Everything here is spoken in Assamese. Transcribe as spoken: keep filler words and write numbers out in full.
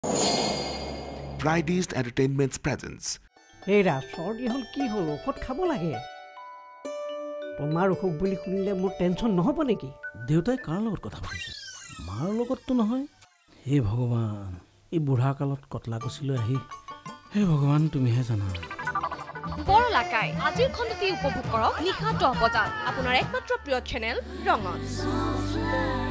Fridays Entertainment's presence. এৰা চৰ্দি হ'ল কি হ'ল ঔষধ খাব লাগে তোমাৰ অসুখ বুলি শুনিলে মোৰ টেনচন নহব নেকি দেউতাই কাৰ লগত কথা পাতিছে মাৰ লগততো নহয় হে ভগৱান এই বুঢ়া কালত কটলা কছিলৈ আহি হে ভগৱান তুমিহে জানা বৰলাকাই আজিৰ খণ্ডটি উপভোগ কৰক নিশা দহ বজাত আপোনাৰ একমাত্ৰ প্ৰিয় চেনেল ৰঙত